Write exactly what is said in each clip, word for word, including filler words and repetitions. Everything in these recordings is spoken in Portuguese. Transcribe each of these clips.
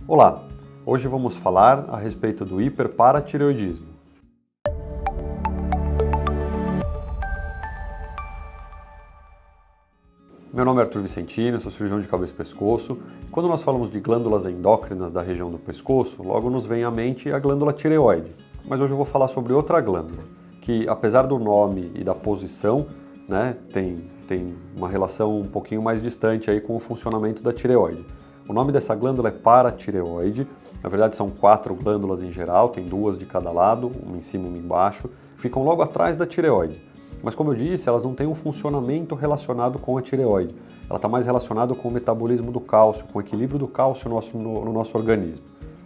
Olá, hoje vamos falar a respeito do hiperparatireoidismo. Meu nome é Arthur Vicentino, sou cirurgião de cabeça e pescoço. Quando nós falamos de glândulas endócrinas da região do pescoço, logo nos vem à mente a glândula tireoide. Mas hoje eu vou falar sobre outra glândula, que apesar do nome e da posição, né, tem, tem uma relação um pouquinho mais distante aí com o funcionamento da tireoide. O nome dessa glândula é paratireoide. Na verdade são quatro glândulas em geral, tem duas de cada lado, uma em cima e uma embaixo, ficam logo atrás da tireoide. Mas como eu disse, elas não têm um funcionamento relacionado com a tireoide. Ela está mais relacionada com o metabolismo do cálcio, com o equilíbrio do cálcio no nosso, no, no nosso organismo.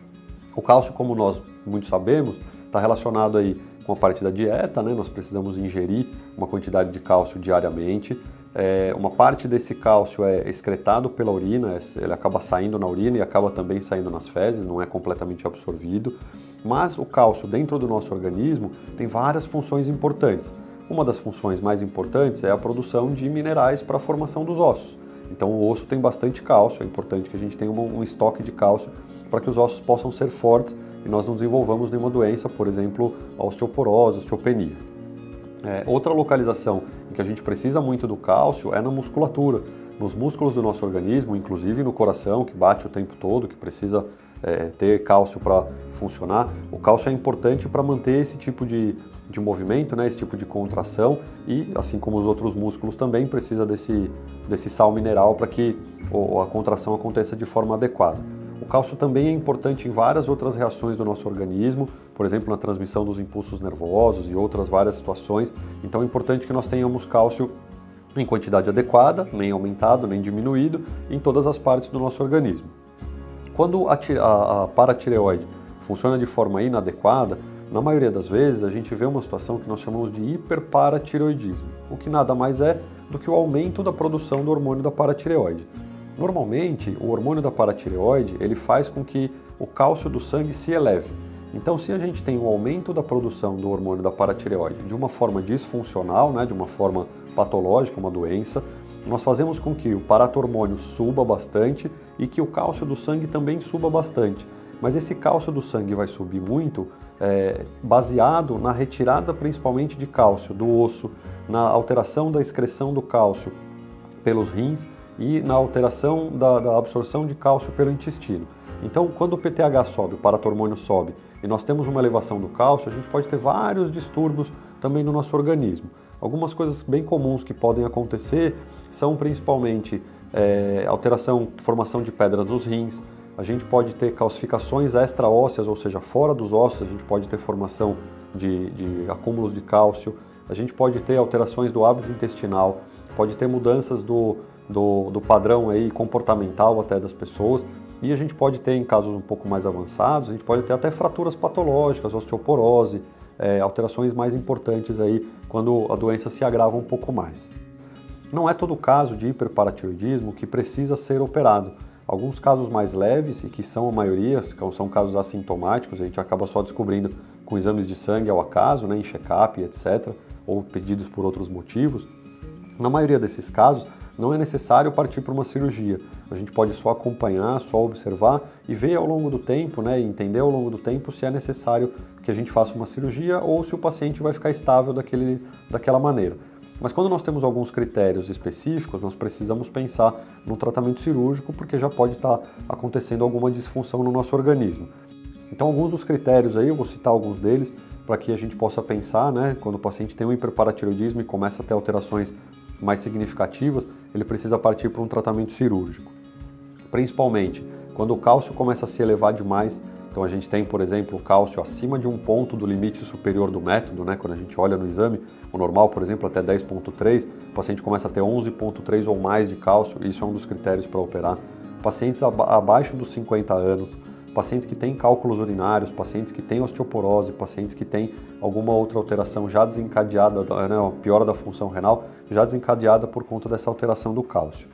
O cálcio, como nós muito sabemos, está relacionado aí com a parte da dieta, né? Nós precisamos ingerir uma quantidade de cálcio diariamente. É, uma parte desse cálcio é excretado pela urina, ele acaba saindo na urina e acaba também saindo nas fezes, não é completamente absorvido. Mas o cálcio dentro do nosso organismo tem várias funções importantes. Uma das funções mais importantes é a produção de minerais para a formação dos ossos. Então o osso tem bastante cálcio, é importante que a gente tenha um, um estoque de cálcio para que os ossos possam ser fortes e nós não desenvolvamos nenhuma doença, por exemplo, a osteoporose, a osteopenia. É, outra localização em que a gente precisa muito do cálcio é na musculatura, nos músculos do nosso organismo, inclusive no coração, que bate o tempo todo, que precisa é, ter cálcio para funcionar. O cálcio é importante para manter esse tipo de, de movimento, né, esse tipo de contração e, assim como os outros músculos, também precisa desse, desse sal mineral para que a contração aconteça de forma adequada. O cálcio também é importante em várias outras reações do nosso organismo, por exemplo, na transmissão dos impulsos nervosos e outras várias situações. Então é importante que nós tenhamos cálcio em quantidade adequada, nem aumentado, nem diminuído, em todas as partes do nosso organismo. Quando a, a, a paratireoide funciona de forma inadequada, na maioria das vezes a gente vê uma situação que nós chamamos de hiperparatireoidismo, o que nada mais é do que o aumento da produção do hormônio da paratireoide. Normalmente, o hormônio da paratireoide ele faz com que o cálcio do sangue se eleve. Então, se a gente tem um aumento da produção do hormônio da paratireoide de uma forma disfuncional, né, de uma forma patológica, uma doença, nós fazemos com que o paratormônio suba bastante e que o cálcio do sangue também suba bastante. Mas esse cálcio do sangue vai subir muito é, baseado na retirada principalmente de cálcio do osso, na alteração da excreção do cálcio pelos rins e na alteração da, da absorção de cálcio pelo intestino. Então, quando o P T H sobe, o paratormônio sobe, e nós temos uma elevação do cálcio, a gente pode ter vários distúrbios também no nosso organismo. Algumas coisas bem comuns que podem acontecer são principalmente é, alteração, formação de pedra dos rins, a gente pode ter calcificações extraósseas, ou seja, fora dos ossos, a gente pode ter formação de, de acúmulos de cálcio, a gente pode ter alterações do hábito intestinal, pode ter mudanças do, do, do padrão aí comportamental até das pessoas, e a gente pode ter, em casos um pouco mais avançados, a gente pode ter até fraturas patológicas, osteoporose, é, alterações mais importantes aí quando a doença se agrava um pouco mais. Não é todo caso de hiperparatireoidismo que precisa ser operado. Alguns casos mais leves, e que são a maioria, são casos assintomáticos, a gente acaba só descobrindo com exames de sangue ao acaso, né, em check-up, etcétera, ou pedidos por outros motivos. Na maioria desses casos, não é necessário partir para uma cirurgia. A gente pode só acompanhar, só observar e ver ao longo do tempo, né, e entender ao longo do tempo se é necessário que a gente faça uma cirurgia ou se o paciente vai ficar estável daquele, daquela maneira. Mas quando nós temos alguns critérios específicos, nós precisamos pensar no tratamento cirúrgico porque já pode estar acontecendo alguma disfunção no nosso organismo. Então, alguns dos critérios aí, eu vou citar alguns deles para que a gente possa pensar, né, quando o paciente tem um hiperparatireoidismo e começa a ter alterações mais significativas, ele precisa partir para um tratamento cirúrgico. Principalmente quando o cálcio começa a se elevar demais, então a gente tem, por exemplo, o cálcio acima de um ponto do limite superior do método, né? Quando a gente olha no exame, o normal, por exemplo, até dez ponto três, o paciente começa a ter onze ponto três ou mais de cálcio, isso é um dos critérios para operar. Pacientes abaixo dos cinquenta anos, pacientes que têm cálculos urinários, pacientes que têm osteoporose, pacientes que têm alguma outra alteração já desencadeada, né, a piora da função renal, já desencadeada por conta dessa alteração do cálcio.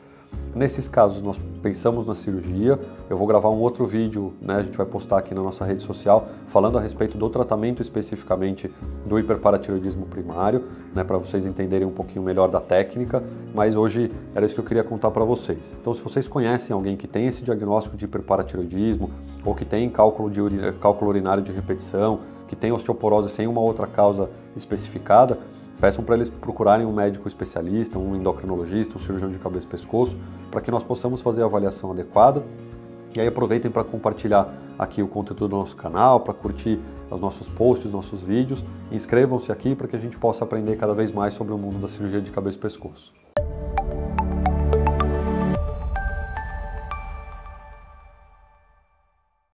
Nesses casos, nós pensamos na cirurgia. Eu vou gravar um outro vídeo, né, a gente vai postar aqui na nossa rede social, falando a respeito do tratamento especificamente do hiperparatiroidismo primário, né, para vocês entenderem um pouquinho melhor da técnica, mas hoje era isso que eu queria contar para vocês. Então, se vocês conhecem alguém que tem esse diagnóstico de hiperparatiroidismo, ou que tem cálculo, de uri... cálculo urinário de repetição, que tem osteoporose sem uma outra causa especificada, peçam para eles procurarem um médico especialista, um endocrinologista, um cirurgião de cabeça e pescoço, para que nós possamos fazer a avaliação adequada. E aí aproveitem para compartilhar aqui o conteúdo do nosso canal, para curtir os nossos posts, nossos vídeos. Inscrevam-se aqui para que a gente possa aprender cada vez mais sobre o mundo da cirurgia de cabeça e pescoço.